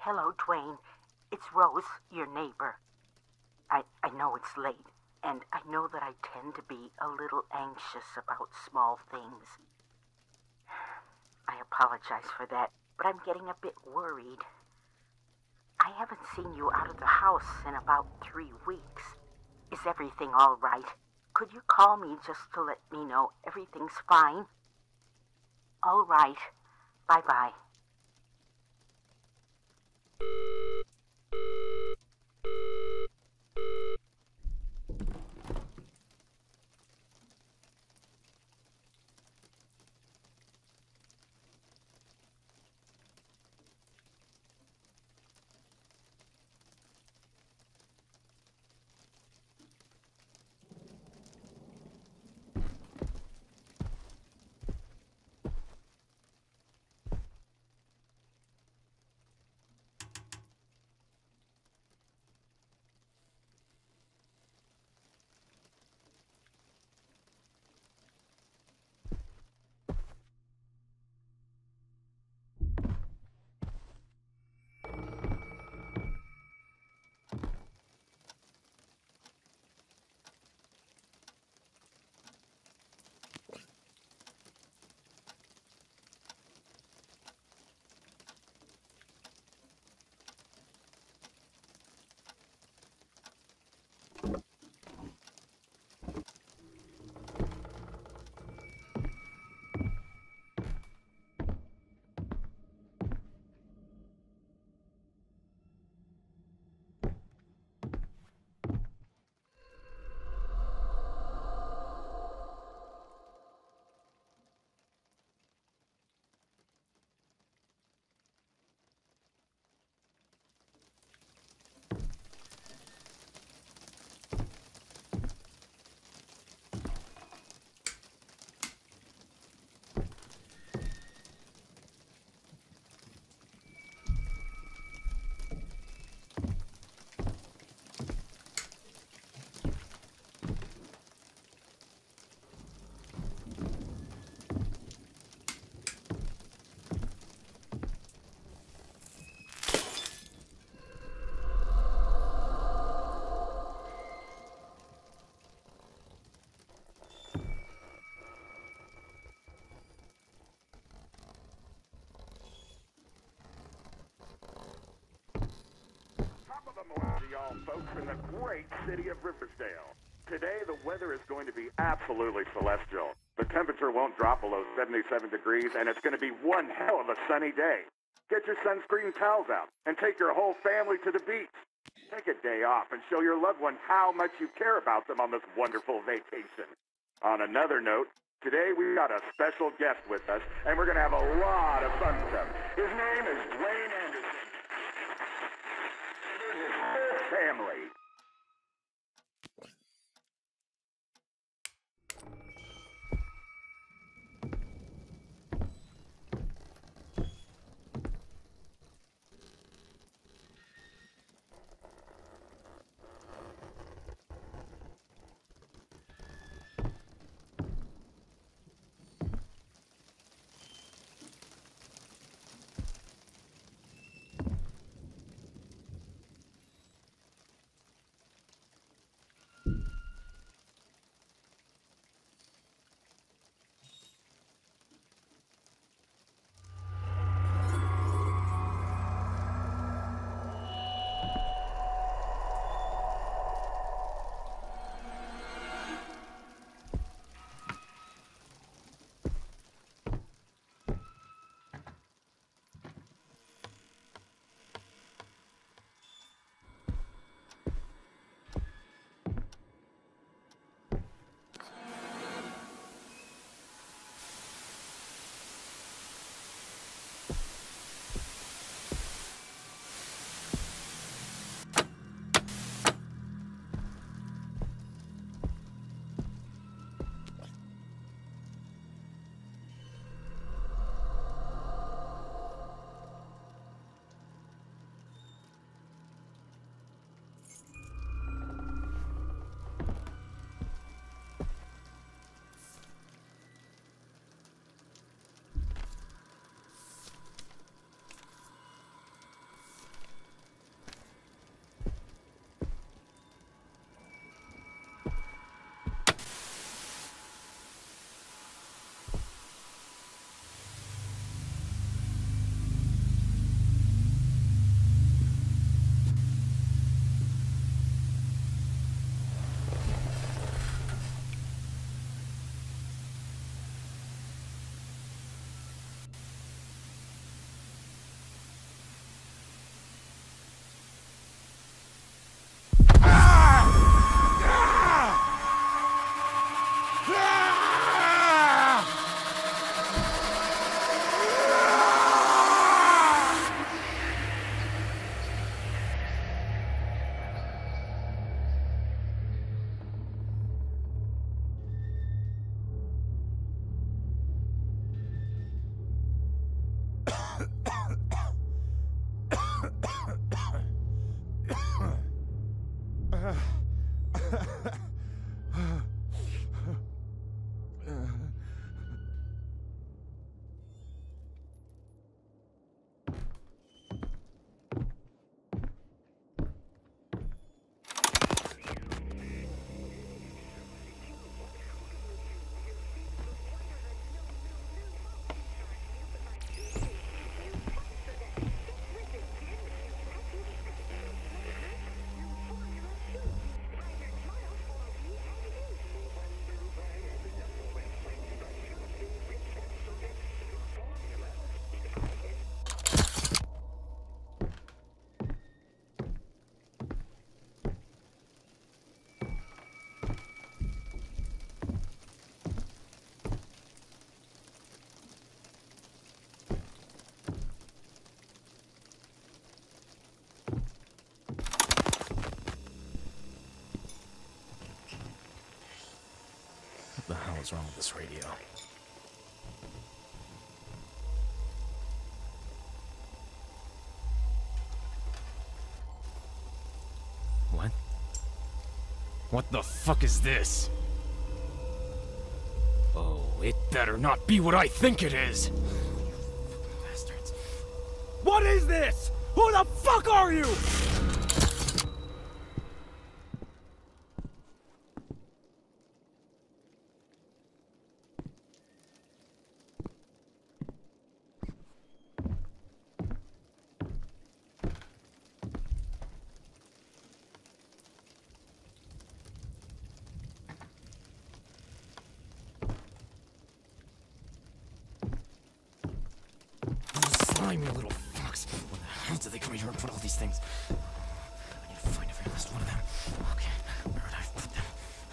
Hello, Dwayne. It's Rose, your neighbor. I know it's late, and I know that I tend to be a little anxious about small things. I apologize for that, but I'm getting a bit worried. I haven't seen you out of the house in about 3 weeks. Is everything all right? Could you call me just to let me know everything's fine? All right. Bye-bye. To y'all folks in the great city of Riversdale. Today the weather is going to be absolutely celestial. The temperature won't drop below 77 degrees and it's going to be one hell of a sunny day. Get your sunscreen towels out and take your whole family to the beach. Take a day off and show your loved ones how much you care about them on this wonderful vacation. On another note, today we got a special guest with us and we're going to have a lot of fun stuff. His name is Dwayne Anderson. His whole family. hell's wrong with this radio? What? What the fuck is this? Oh, it better not be what I think it is! Bastards. What is this? Who the fuck are you? Slimy little fucks. Where the hell did they come here and put all these things? I need to find every last one of them. Okay, where would I put them?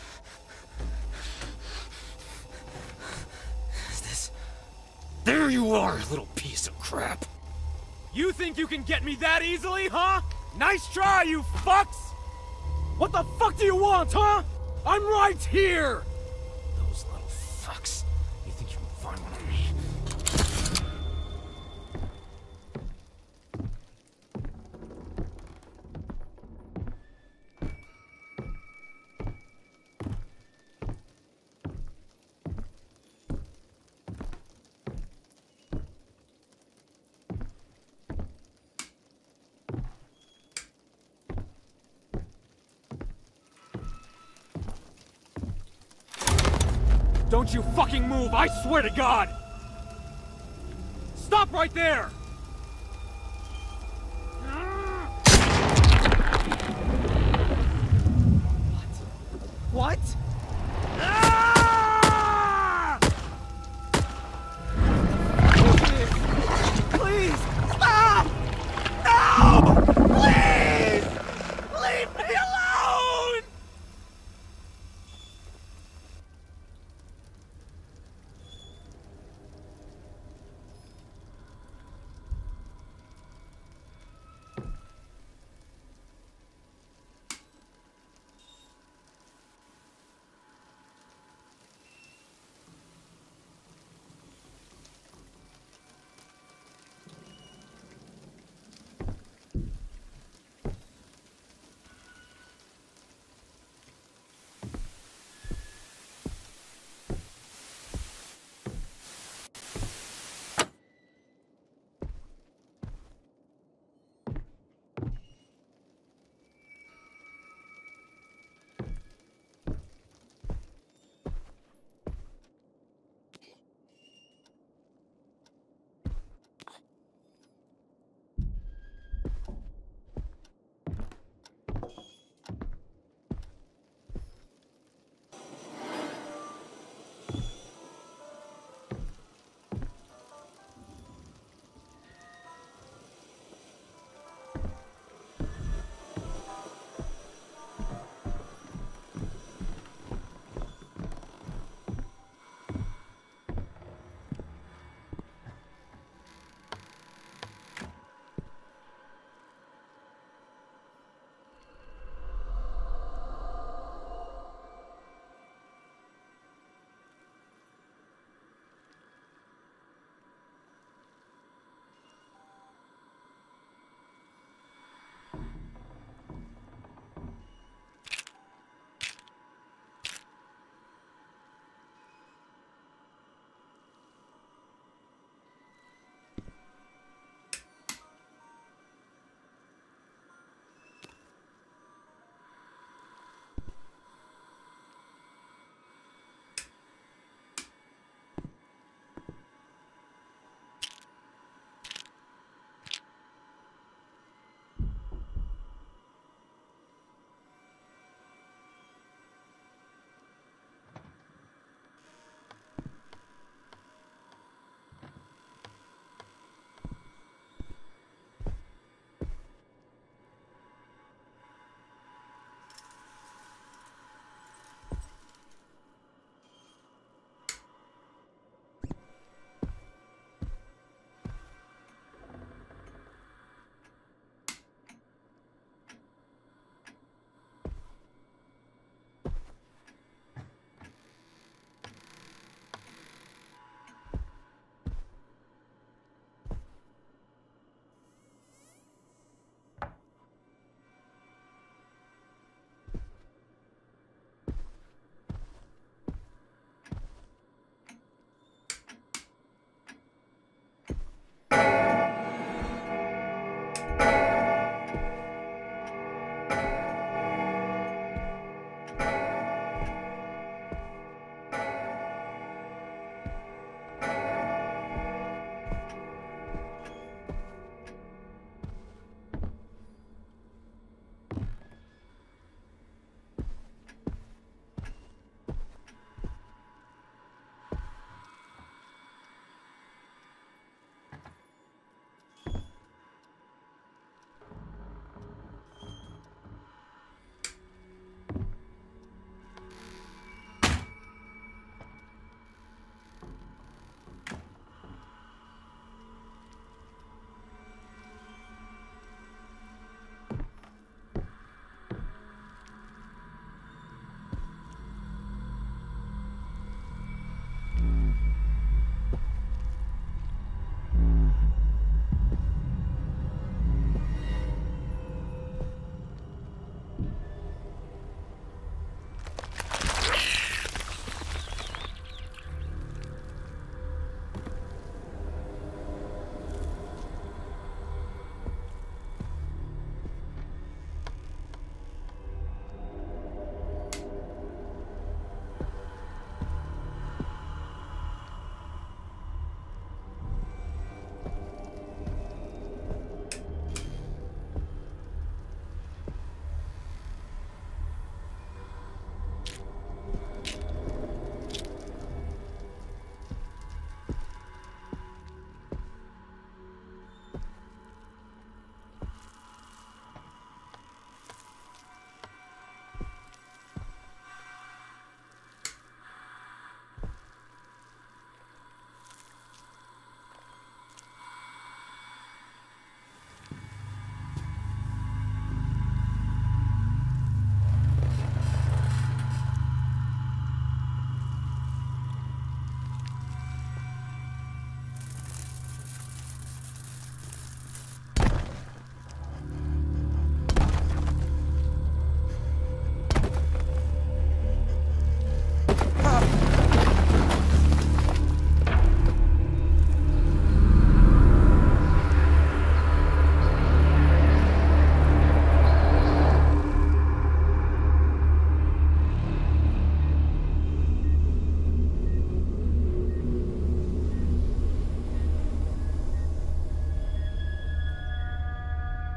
Is this? There you are, little piece of crap! You think you can get me that easily, huh? Nice try, you fucks! What the fuck do you want, huh? I'm right here! Those little fucks. You think you can find one of me? Don't you fucking move, I swear to God! Stop right there! What? What? Ah! Please, stop! No! Please! Leave me alone!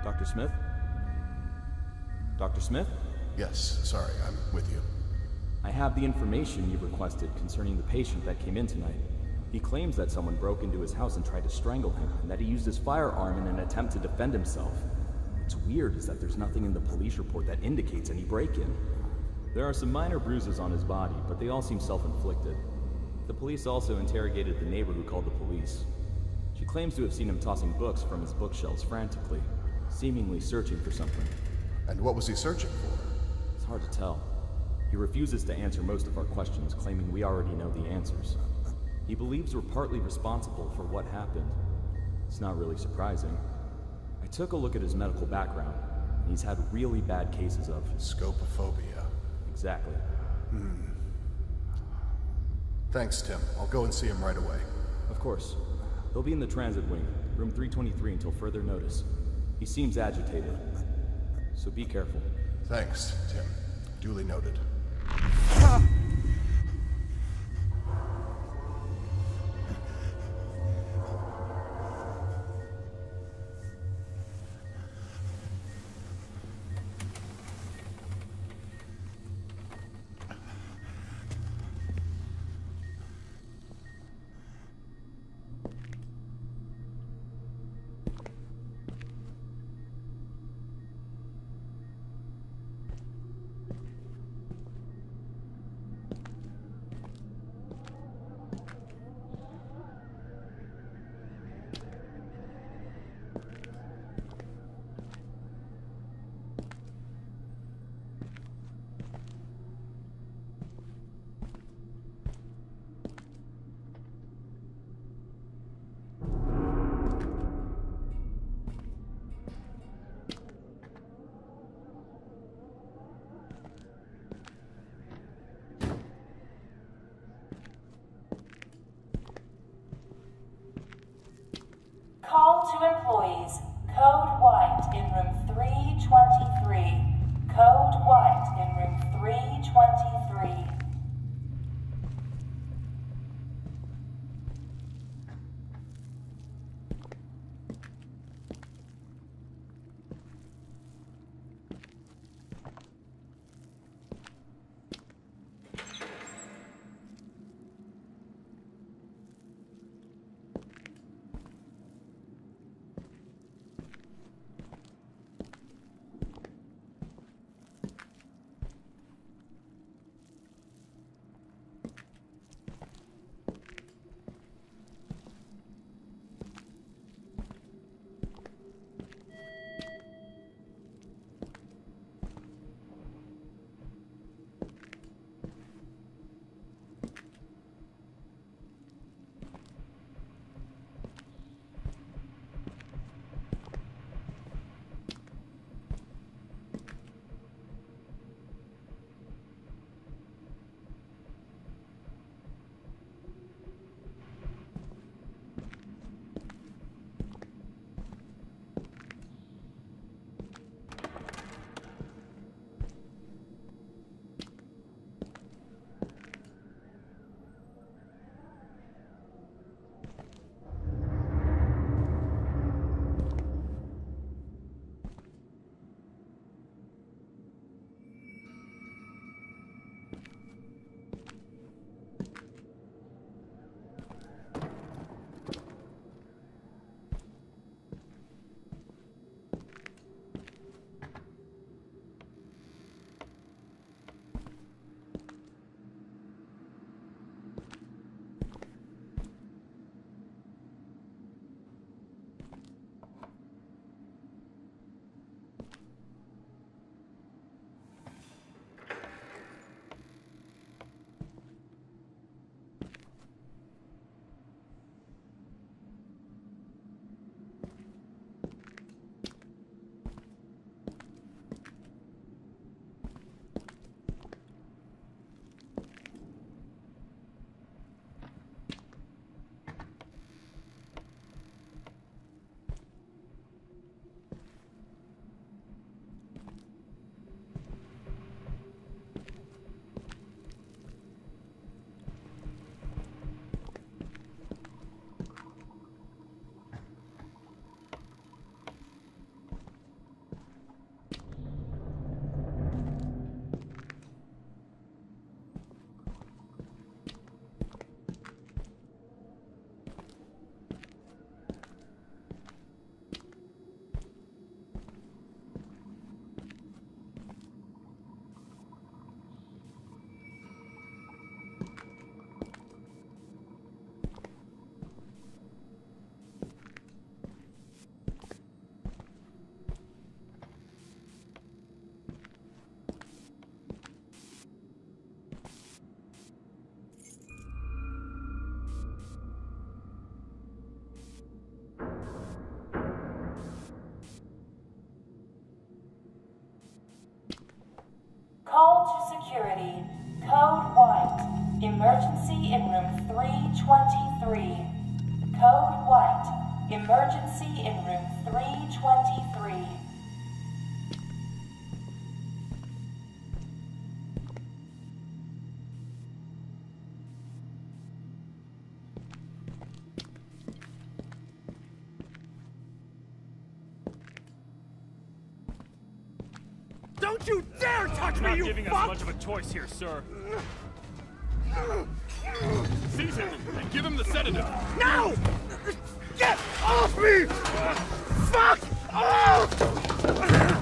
Dr. Smith? Dr. Smith? Yes, sorry, I'm with you. I have the information you requested concerning the patient that came in tonight. He claims that someone broke into his house and tried to strangle him, and that he used his firearm in an attempt to defend himself. What's weird is that there's nothing in the police report that indicates any break-in. There are some minor bruises on his body, but they all seem self-inflicted. The police also interrogated the neighbor who called the police. She claims to have seen him tossing books from his bookshelves frantically, seemingly searching for something. And what was he searching for? It's hard to tell. He refuses to answer most of our questions, claiming we already know the answers. He believes we're partly responsible for what happened. It's not really surprising. I took a look at his medical background, and he's had really bad cases of... Scopophobia. Exactly. Thanks, Tim. I'll go and see him right away. Of course. He'll be in the transit wing, room 323 until further notice. He seems agitated, so be careful. Thanks, Tim. Duly noted. Call to employees. Code white in room 323. Code white in room 323. Call to security. Code white. Emergency in room 323. Code white. Emergency in room 323. Don't you dare touch me, you Not giving fuck! us much of a choice here, sir. Seize him and give him the sedative. No! Get off me! Fuck off!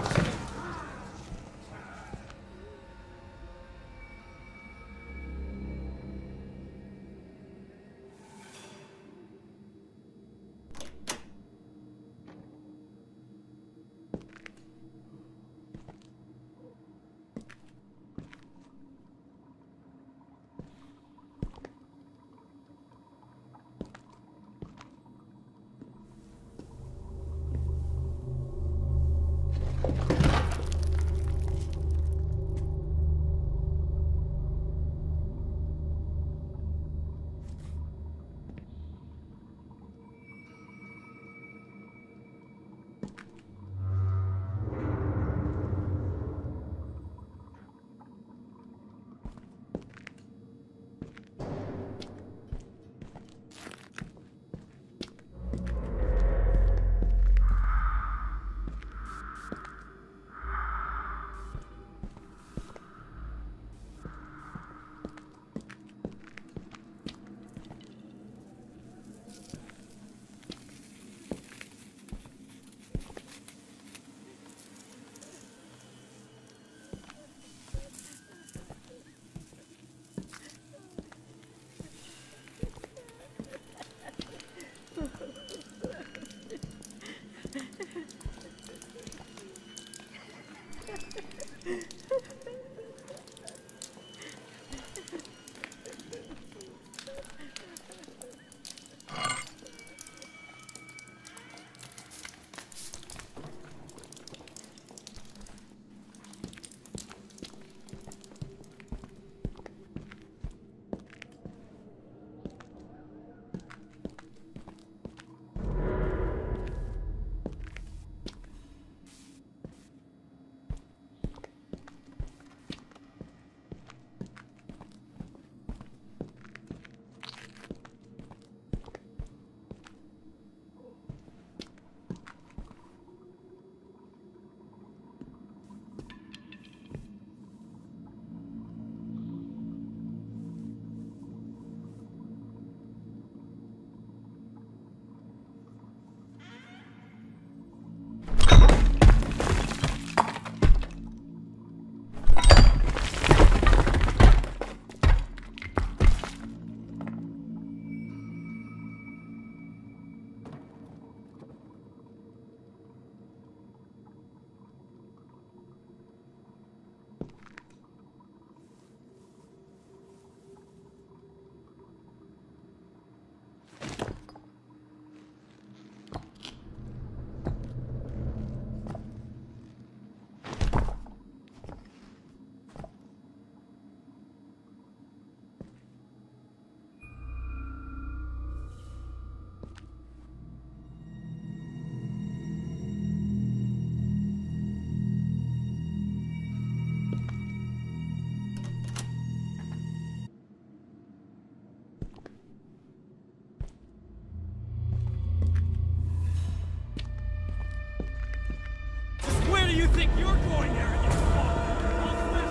Where do you think you're going, arrogant fuck? I'll smash